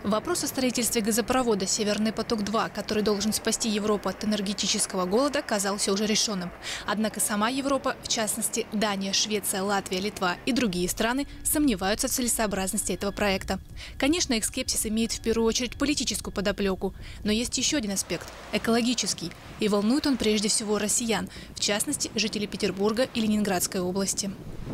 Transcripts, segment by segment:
Вопрос о строительстве газопровода «Северный поток-2», который должен спасти Европу от энергетического голода, казался уже решенным. Однако сама Европа, в частности Дания, Швеция, Латвия, Литва и другие страны, сомневаются в целесообразности этого проекта. Конечно, их скепсис имеет в первую очередь политическую подоплеку. Но есть еще один аспект – экологический. И волнует он прежде всего россиян, в частности жителей Петербурга и Ленинградской области.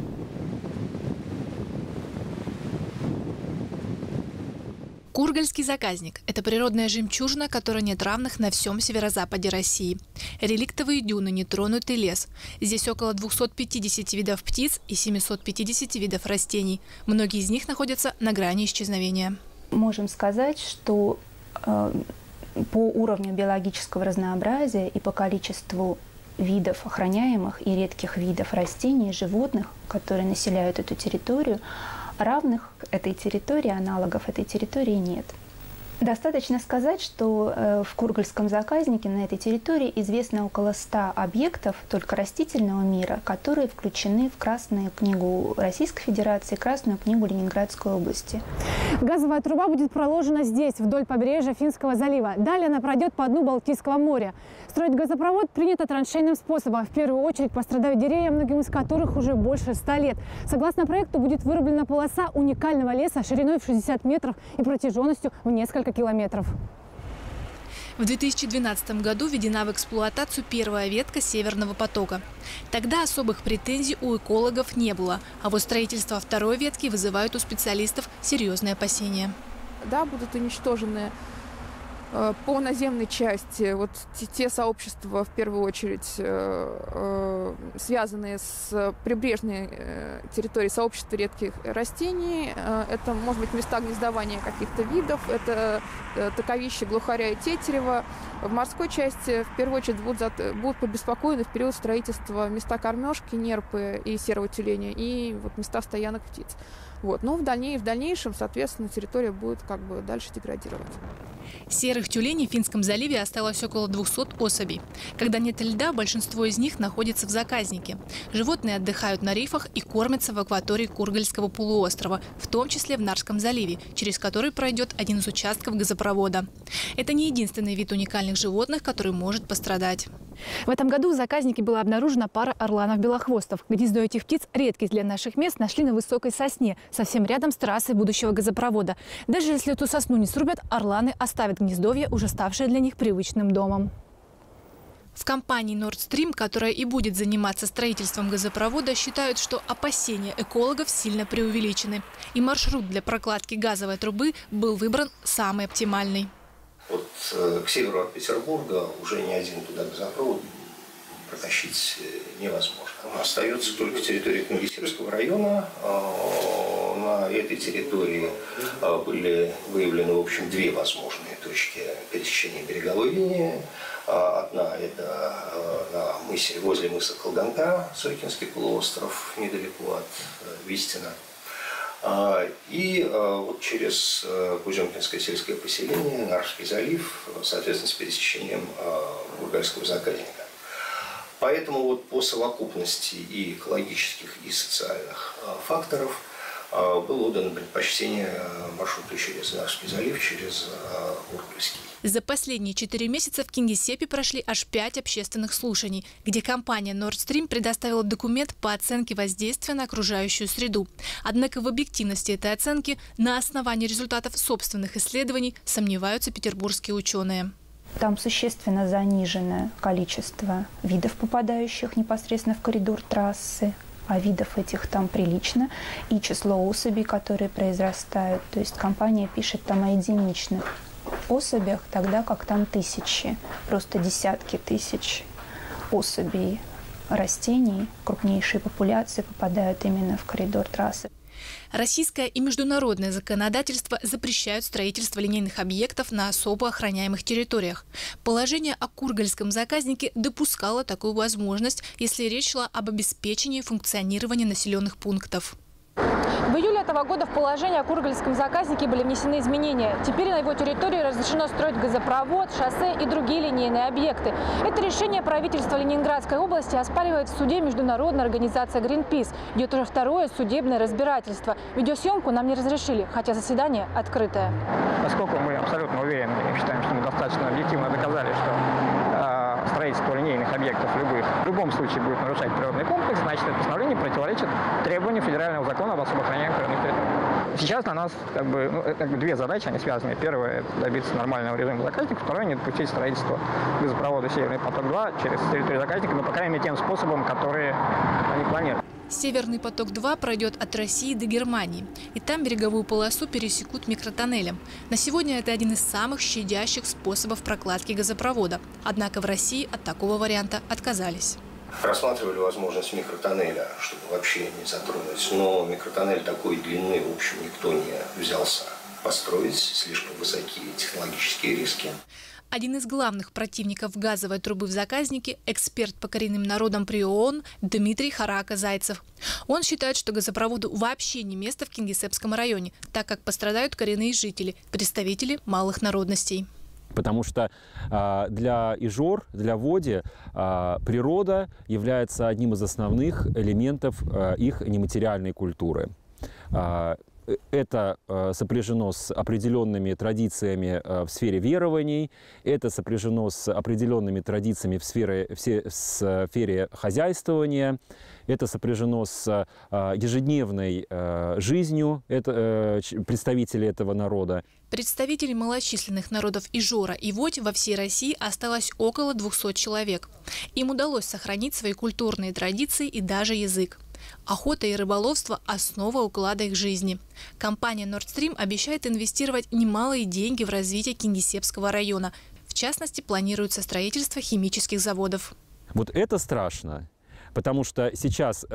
Кургальский заказник – это природная жемчужина, которой нет равных на всем северо-западе России. Реликтовые дюны, нетронутый лес. Здесь около 250 видов птиц и 750 видов растений. Многие из них находятся на грани исчезновения. Можем сказать, что по уровню биологического разнообразия и по количеству видов охраняемых и редких видов растений и животных, которые населяют эту территорию, равных этой территории, аналогов этой территории нет. Достаточно сказать, что в Кургальском заказнике на этой территории известно около 100 объектов только растительного мира, которые включены в Красную книгу Российской Федерации, Красную книгу Ленинградской области. Газовая труба будет проложена здесь, вдоль побережья Финского залива. Далее она пройдет по дну Балтийского моря. Строить газопровод принято траншейным способом. В первую очередь пострадают деревья, многим из которых уже больше 100 лет. Согласно проекту, будет вырублена полоса уникального леса шириной в 60 метров и протяженностью в несколько километров. В 2012 году введена в эксплуатацию первая ветка Северного потока. Тогда особых претензий у экологов не было, а вот строительство второй ветки вызывает у специалистов серьезные опасения. Да, будут уничтожены по наземной части вот те сообщества, в первую очередь, связанные с прибрежной территорией, сообщества редких растений. Это, может быть, места гнездования каких-то видов, это таковище глухаря и тетерева. В морской части, в первую очередь, будут побеспокоены в период строительства места кормежки, нерпы и серого тюленя, и вот места стоянок птиц. Вот. Но в дальнейшем, соответственно, территория будет как бы дальше деградировать. Серых тюленей в Финском заливе осталось около 200 особей. Когда нет льда, большинство из них находится в заказнике. Животные отдыхают на рифах и кормятся в акватории Кургальского полуострова, в том числе в Нарском заливе, через который пройдет один из участков газопровода. Это не единственный вид уникальных животных, который может пострадать. В этом году в заказнике была обнаружена пара орланов-белохвостов. Гнездо этих птиц, редких для наших мест, нашли на высокой сосне, совсем рядом с трассой будущего газопровода. Даже если эту сосну не срубят, орланы оставят гнездовье, уже ставшее для них привычным домом. В компании Nord Stream, которая и будет заниматься строительством газопровода, считают, что опасения экологов сильно преувеличены. И маршрут для прокладки газовой трубы был выбран самый оптимальный. Вот к северу от Петербурга уже ни один туда газопровод протащить невозможно. Остается только территория Кингисеппского района. На этой территории были выявлены, в общем, две возможные точки пересечения береговой линии. Одна – это на мысе, возле мыса Колганка, Сойкинский полуостров, недалеко от Вистина. И вот через Куземкинское сельское поселение, Нарвский залив, соответственно, с пересечением Кургальского заказника. Поэтому вот по совокупности и экологических, и социальных факторов было отдано предпочтение маршруту через Нарвский залив, через Кургальский. За последние 4 месяца в Кингисеппе прошли аж 5 общественных слушаний, где компания Nord Stream предоставила документ по оценке воздействия на окружающую среду. Однако в объективности этой оценки на основании результатов собственных исследований сомневаются петербургские ученые. Там существенно заниженное количество видов, попадающих непосредственно в коридор трассы. А видов этих там прилично. И число особей, которые произрастают. То есть компания пишет там о единичных особях, тогда как там тысячи, просто десятки тысяч особей растений, крупнейшие популяции попадают именно в коридор трассы. Российское и международное законодательство запрещают строительство линейных объектов на особо охраняемых территориях. Положение о Кургальском заказнике допускало такую возможность, если речь шла об обеспечении функционирования населенных пунктов. В июле этого года в положение о кургальском заказнике были внесены изменения. Теперь на его территории разрешено строить газопровод, шоссе и другие линейные объекты. Это решение правительства Ленинградской области оспаривает в суде международная организация Greenpeace. Идет уже второе судебное разбирательство. Видеосъемку нам не разрешили, хотя заседание открытое. Поскольку мы абсолютно уверены и считаем, что мы достаточно объективно доказали, что строительство линейных объектов в любом случае будет нарушать природный комплекс, значит, это постановление противоречит требованиям федерального закона об особо охраняемых природных территориях. Сейчас на нас две задачи, они связаны. Первое – это добиться нормального режима заказника. Второе – не допустить строительство газопровода «Северный поток-2» через территорию заказника, но, по крайней мере, тем способом, которые они планируют. «Северный поток-2» пройдет от России до Германии. И там береговую полосу пересекут микротоннелем. На сегодня это один из самых щадящих способов прокладки газопровода. Однако в России от такого варианта отказались. Рассматривали возможность микротоннеля, чтобы вообще не затронуть. Но микротоннель такой длины, в общем, никто не взялся построить. Слишком высокие технологические риски. Один из главных противников газовой трубы в заказнике – эксперт по коренным народам при ООН Дмитрий Харака-Зайцев. Он считает, что газопроводу вообще не место в Кингисеппском районе, так как пострадают коренные жители, представители малых народностей. Потому что для Ижор, для Води природа является одним из основных элементов их нематериальной культуры. Это сопряжено с определенными традициями в сфере верований, это сопряжено с определенными традициями в сфере хозяйствования, это сопряжено с ежедневной жизнью представителей этого народа. Представителей малочисленных народов Ижора и Водь во всей России осталось около 200 человек. Им удалось сохранить свои культурные традиции и даже язык. Охота и рыболовство – основа уклада их жизни. Компания Nord Stream обещает инвестировать немалые деньги в развитие Кингисеппского района. В частности, планируется строительство химических заводов. Вот это страшно. Потому что сейчас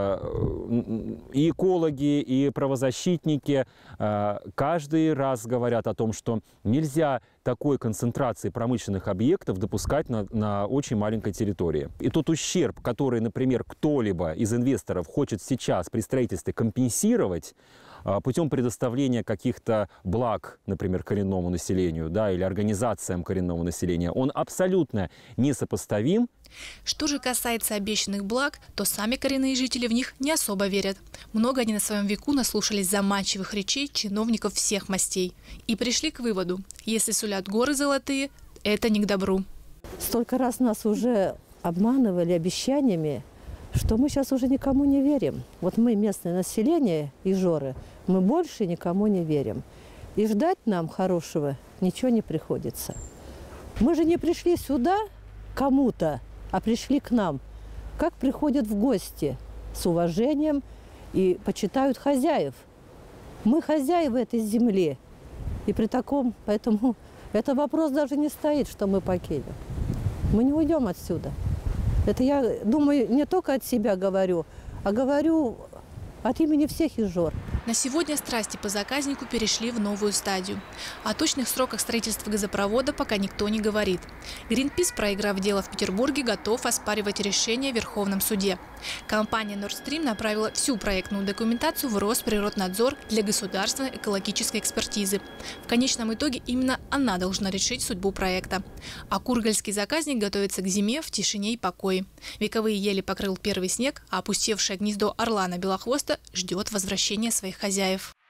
и экологи, и правозащитники каждый раз говорят о том, что нельзя такой концентрации промышленных объектов допускать на очень маленькой территории. И тот ущерб, который, например, кто-либо из инвесторов хочет сейчас при строительстве компенсировать путем предоставления каких-то благ, например, коренному населению, да, или организациям коренного населения, он абсолютно несопоставим. Что же касается обещанных благ, то сами коренные жители в них не особо верят. Много они на своем веку наслушались заманчивых речей чиновников всех мастей. И пришли к выводу, если сулят горы золотые, это не к добру. Столько раз нас уже обманывали обещаниями, что мы сейчас уже никому не верим. Вот мы, местное население, Ижоры, мы больше никому не верим. И ждать нам хорошего ничего не приходится. Мы же не пришли сюда кому-то, а пришли к нам. Как приходят в гости с уважением и почитают хозяев. Мы хозяева этой земли. И при таком, поэтому этот вопрос даже не стоит, что мы покинем. Мы не уйдем отсюда. Это я думаю, не только от себя говорю, а говорю от имени всех Ижор. На сегодня страсти по заказнику перешли в новую стадию. О точных сроках строительства газопровода пока никто не говорит. Greenpeace, проиграв дело в Петербурге, готов оспаривать решение в Верховном суде. Компания Nord Stream направила всю проектную документацию в Росприроднадзор для государственной экологической экспертизы. В конечном итоге именно она должна решить судьбу проекта. А кургальский заказник готовится к зиме в тишине и покое. Вековые ели покрыл первый снег, а опустевшее гнездо орлана белохвоста ждет возвращения своих хозяев.